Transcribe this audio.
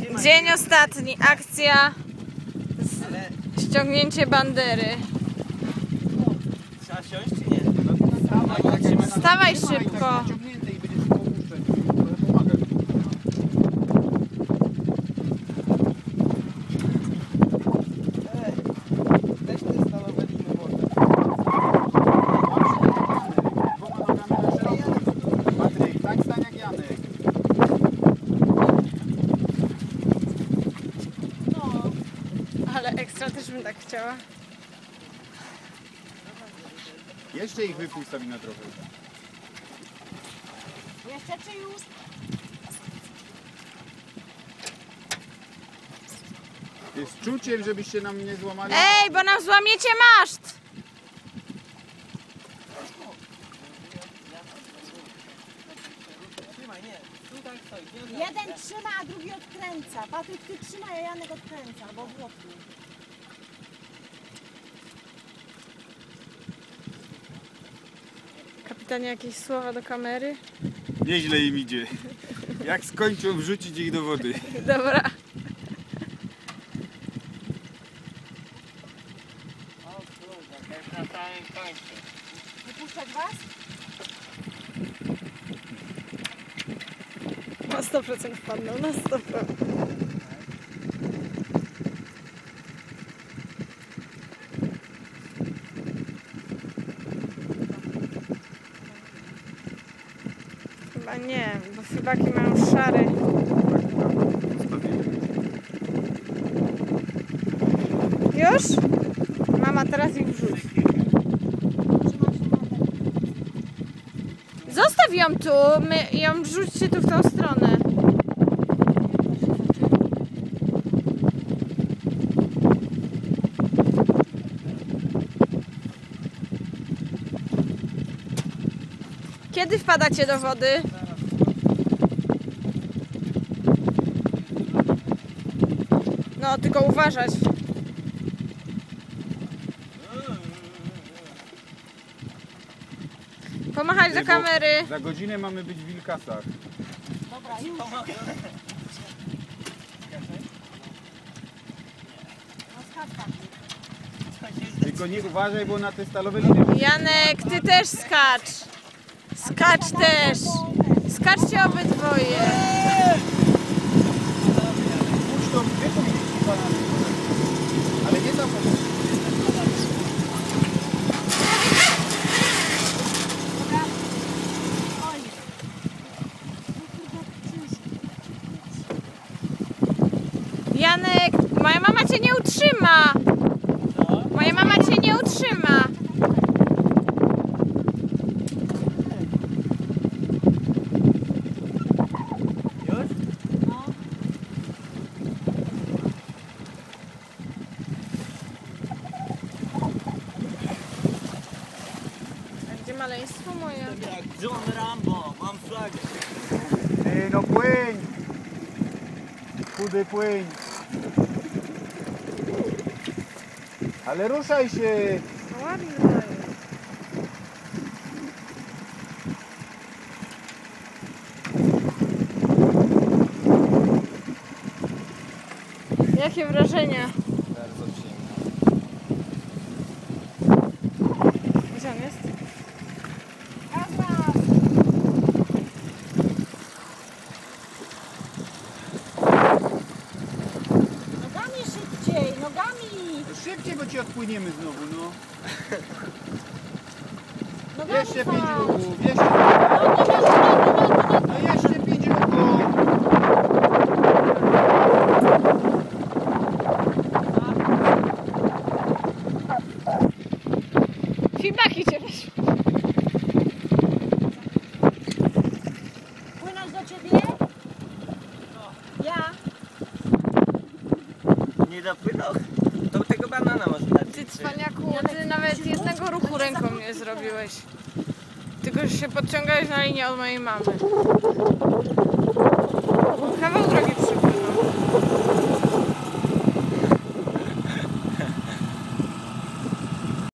Dzień ostatni, akcja ściągnięcie bandery. Trzeba siąść czy nie? Wstawaj szybko. Weź te stalowe liny wodę. Patryk, tak stań jak Janek. No, ale ekstra też bym tak chciała. Jeszcze ich wypuść na trochę. Jeszcze czy już? Z czuciem, żebyście nam nie złamali. Ej, bo nam złamiecie maszt! Trzymaj, nie. Tu tak stoi. Jeden trzyma, a drugi odkręca. Patryk, ty trzymaj, a Janek odkręca, bo włotnie. Kapitanie, jakieś słowa do kamery? Nieźle im idzie. Jak skończą, wrzucić ich do wody. Dobra. O kurde, to jest na samym końcu. Wypuszczać was? Na 100% wpadną, na 100%. Chyba nie, bo chybaki mają szary. Już? Mama teraz ich wrzuci. Zostaw ją tu, my ją wrzućcie tu w tą stronę. Kiedy wpadacie do wody? No, tylko uważać. Pomachać do kamery. Za godzinę mamy być w Wilkasach. Dobra, już. No skacz tam. Tylko nie uważaj, bo na te stalowe liny. Janek, ty też skacz. Skacz też. Skaczcie obydwoje. Puść to, wypuść ich banany. Ale nie tam. Oj. Janek, moja mama cię nie utrzyma. Moja mama cię nie utrzyma. Już? No. A gdzie maleństwo moje? Jak John Rambo, mam flagę. Ty, no płyń! Chudy płyń! Ale ruszaj się! No ładnie daje. Jakie wrażenia? Bardzo przyjemne. Gdzie on jest? Raz. Nogami szybciej, nogami. No szybciej, bo ci odpłyniemy znowu, no. Nogami Jeszcze 5 chodź. ruchów, jeszcze. No jeszcze 5 ruchów. Feedbacki cię weź. Płynąć do ciebie? Ja. Nie dopłynął? To tego banana może dać. Ty cwaniaku, ty nawet jednego ruchu ręką nie zrobiłeś. Tylko się podciągałeś na linię od mojej mamy. Kawał drogi przypłynął.